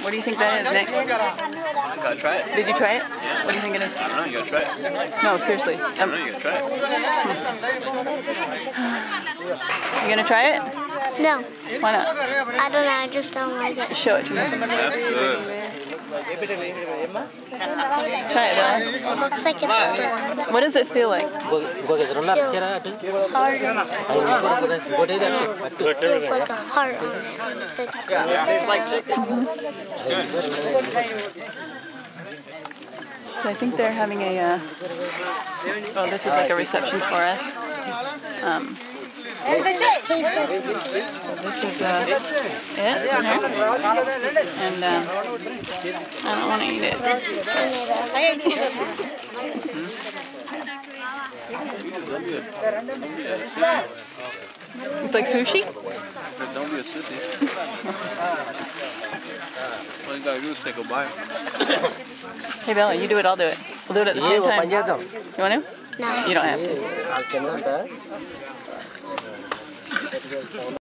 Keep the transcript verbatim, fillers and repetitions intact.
What do you think that is, Nick? I gotta try it. Did you try it? What do you think it is? I don't know, you gotta try it. No, seriously. I Um, don't know, you gotta try it. you gonna try it? No, Why not? I don't know. I just don't like it. Show it to me. That's good. Try it, Bella. It's like it's hard What does it feel like? and it feels like a heart on it. It's like, So I think they're having a, uh, oh, this is like a reception for us. Um, this is uh, it, here. And um, I don't want to eat it. It's like sushi? Don't be a sissy. All you gotta do is take a bite. Hey Bella, you do it, I'll do it. We'll do it at the same time. You want to? no. You don't have to.